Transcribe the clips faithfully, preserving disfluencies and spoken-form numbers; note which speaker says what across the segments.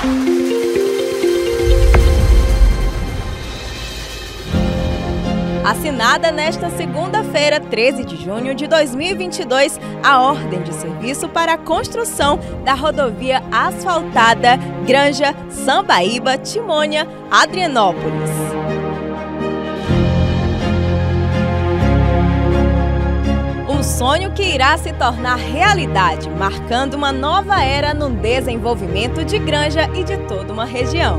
Speaker 1: Assinada nesta segunda-feira, treze de junho de dois mil e vinte e dois, a ordem de serviço para a construção da rodovia asfaltada Granja, Sambaíba, Timônia, Adrianópolis. Um sonho que irá se tornar realidade, marcando uma nova era no desenvolvimento de Granja e de toda uma região.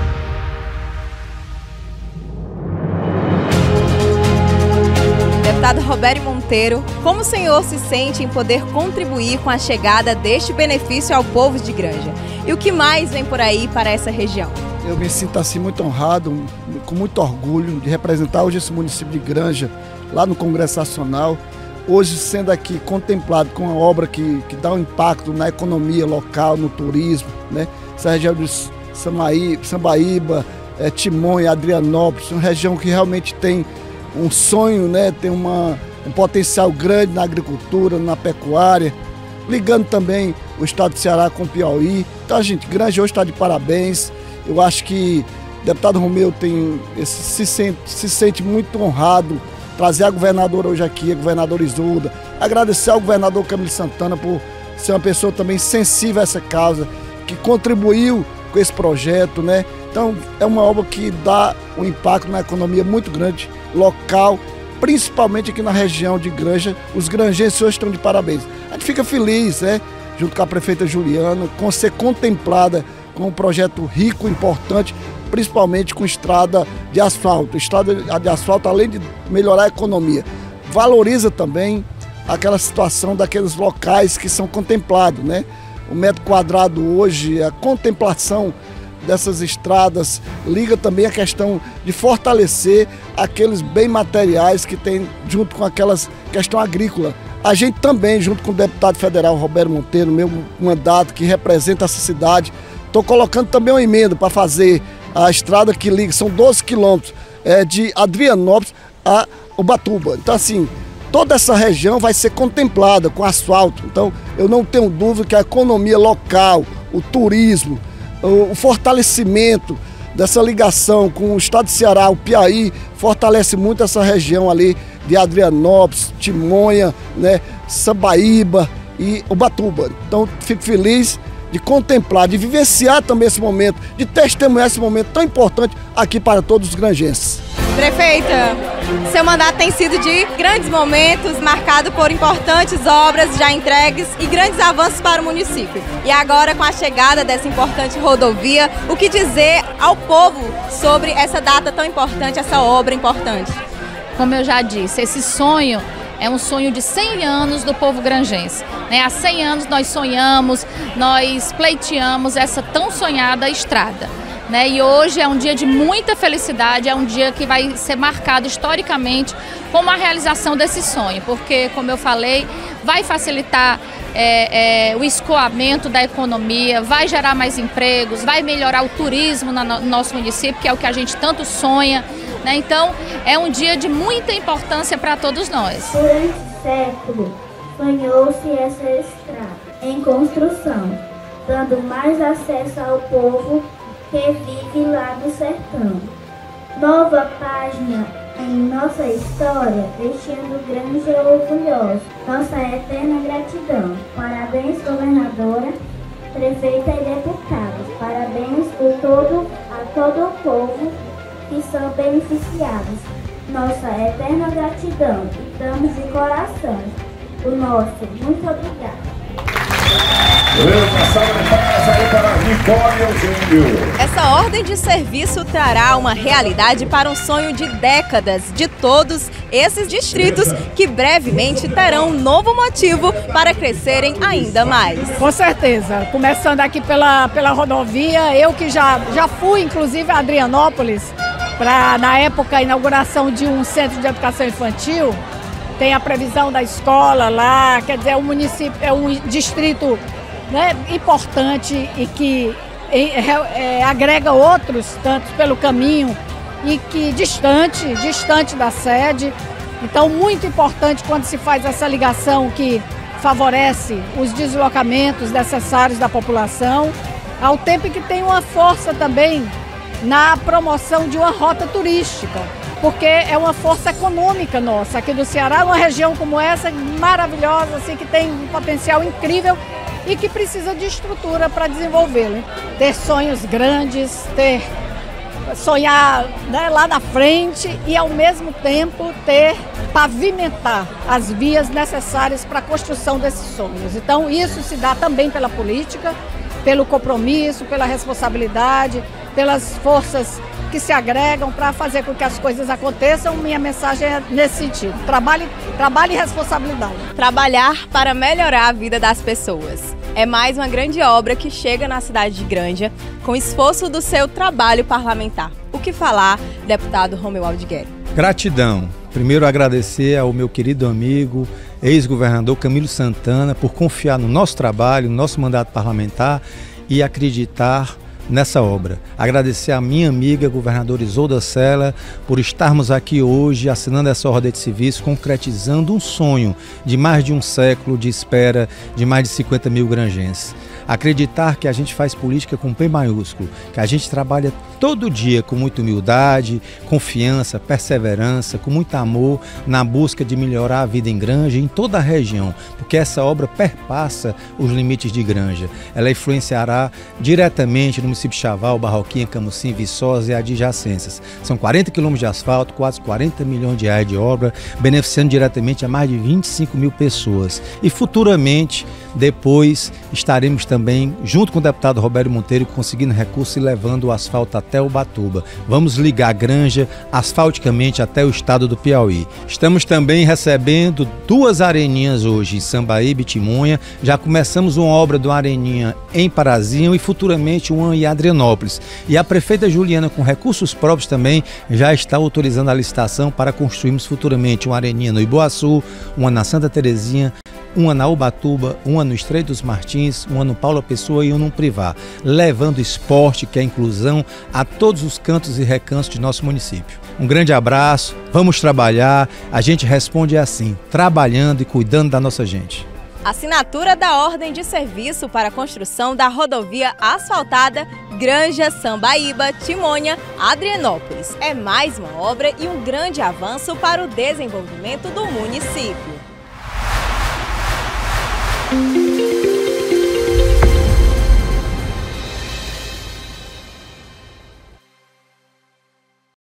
Speaker 1: Deputado Robério Monteiro, como o senhor se sente em poder contribuir com a chegada deste benefício ao povo de Granja? E o que mais vem por aí para essa região?
Speaker 2: Eu me sinto assim muito honrado, com muito orgulho de representar hoje esse município de Granja, lá no Congresso Nacional, hoje sendo aqui contemplado com uma obra que, que dá um impacto na economia local, no turismo, né? Essa região de Sambaíba, Sambaíba é, Timônia, Adrianópolis, uma região que realmente tem um sonho, né? Tem uma, um potencial grande na agricultura, na pecuária, ligando também o estado do Ceará com o Piauí. Então, gente, Granja hoje está de parabéns. Eu acho que o deputado Romeu tem, esse, se, sente, se sente muito honrado trazer a governadora hoje aqui, a governadora Isolda, agradecer ao governador Camilo Santana por ser uma pessoa também sensível a essa causa, que contribuiu com esse projeto, né? Então, é uma obra que dá um impacto na economia muito grande, local, principalmente aqui na região de Granja. Os granjenses hoje estão de parabéns. A gente fica feliz, né, junto com a prefeita Juliana, com ser contemplada com um projeto rico, importante, principalmente com estrada de asfalto. Estrada de asfalto, além de melhorar a economia, valoriza também aquela situação daqueles locais que são contemplados, né? O metro quadrado hoje, a contemplação dessas estradas liga também a questão de fortalecer aqueles bens materiais que tem junto com aquelas questão agrícola. A gente também, junto com o deputado federal Robério Monteiro, meu mandato que representa essa cidade, estou colocando também uma emenda para fazer a estrada que liga, são doze quilômetros, é, de Adrianópolis a Ubatuba. Então, assim, toda essa região vai ser contemplada com asfalto. Então, eu não tenho dúvida que a economia local, o turismo, o fortalecimento dessa ligação com o estado de Ceará, o Piauí, fortalece muito essa região ali de Adrianópolis, Timônia, né, Sambaíba e Ubatuba. Então, fico feliz de contemplar, de vivenciar também esse momento, de testemunhar esse momento tão importante aqui para todos os granjenses.
Speaker 1: Prefeita, seu mandato tem sido de grandes momentos, marcado por importantes obras já entregues e grandes avanços para o município. E agora, com a chegada dessa importante rodovia, o que dizer ao povo sobre essa data tão importante, essa obra importante?
Speaker 3: Como eu já disse, esse sonho é um sonho de cem anos do povo granjense. Né? Há cem anos nós sonhamos, nós pleiteamos essa tão sonhada estrada. Né? E hoje é um dia de muita felicidade, é um dia que vai ser marcado historicamente como a realização desse sonho, porque, como eu falei, vai facilitar é, é, o escoamento da economia, vai gerar mais empregos, vai melhorar o turismo no nosso município, que é o que a gente tanto sonha. Né? Então, é um dia de muita importância para todos nós.
Speaker 4: Durante séculos, sonhou-se essa estrada em construção, dando mais acesso ao povo que vive lá no sertão. Nova página em nossa história, deixando Granja orgulhosa. Nossa eterna gratidão. Parabéns, governadora, prefeita e deputados. Parabéns por todo, a todo o povo que são beneficiados. Nossa eterna gratidão. E damos de coração o nosso muito obrigado.
Speaker 1: Essa ordem de serviço trará uma realidade para um sonho de décadas de todos esses distritos que brevemente terão um novo motivo para crescerem ainda mais.
Speaker 5: Com certeza, começando aqui pela, pela rodovia, eu que já, já fui inclusive a Adrianópolis, para na época a inauguração de um centro de educação infantil, tem a previsão da escola lá, quer dizer, é um município, é um distrito, né, importante e que é, é, agrega outros tantos pelo caminho e que distante, distante da sede. Então, muito importante quando se faz essa ligação que favorece os deslocamentos necessários da população. ao tempo em que tem uma força também na promoção de uma rota turística, porque é uma força econômica nossa aqui do Ceará, uma região como essa, maravilhosa, assim, que tem um potencial incrível e que precisa de estrutura para desenvolvê-lo. Ter sonhos grandes, ter sonhar, né, lá na frente e, ao mesmo tempo, ter, pavimentar as vias necessárias para a construção desses sonhos. Então, isso se dá também pela política, pelo compromisso, pela responsabilidade, pelas forças que se agregam para fazer com que as coisas aconteçam. Minha mensagem é nesse sentido: trabalhe, trabalhe e responsabilidade.
Speaker 1: Trabalhar para melhorar a vida das pessoas. É mais uma grande obra que chega na cidade de Granja com esforço do seu trabalho parlamentar. O que falar, deputado Romeu Aldigueri?
Speaker 6: Gratidão. Primeiro, agradecer ao meu querido amigo, ex-governador Camilo Santana, por confiar no nosso trabalho, no nosso mandato parlamentar e acreditar nessa obra. Agradecer a minha amiga, governadora Isolda Sela, por estarmos aqui hoje assinando essa ordem de serviço, concretizando um sonho de mais de um século de espera de mais de cinquenta mil granjenses. Acreditar que a gente faz política com P maiúsculo, que a gente trabalha todo dia com muita humildade, confiança, perseverança, com muito amor na busca de melhorar a vida em Granja e em toda a região, porque essa obra perpassa os limites de Granja. Ela influenciará diretamente no município de Chaval, Barroquinha, Camusim, Viçosa e adjacências. São quarenta quilômetros de asfalto, quase quarenta milhões de reais de obra, beneficiando diretamente a mais de vinte e cinco mil pessoas. E futuramente, depois, estaremos também, junto com o deputado Roberto Monteiro, conseguindo recursos e levando o asfalto até Ubatuba. Vamos ligar Granja asfalticamente até o estado do Piauí. Estamos também recebendo duas areninhas hoje em Sambaíba e Timonha. Já começamos uma obra de uma areninha em Parazinho e futuramente uma em Adrianópolis. E a prefeita Juliana, com recursos próprios também, já está autorizando a licitação para construirmos futuramente uma areninha no Iboaçu, uma na Santa Terezinha, uma na Ubatuba, uma no Estreito dos Martins, uma no Paula Pessoa e uma no Privá, levando esporte, que é a inclusão, a todos os cantos e recantos de nosso município. Um grande abraço, vamos trabalhar, a gente responde assim, trabalhando e cuidando da nossa gente.
Speaker 1: Assinatura da ordem de serviço para a construção da rodovia asfaltada Granja, Sambaíba, Timonha, Adrianópolis. É mais uma obra e um grande avanço para o desenvolvimento do município.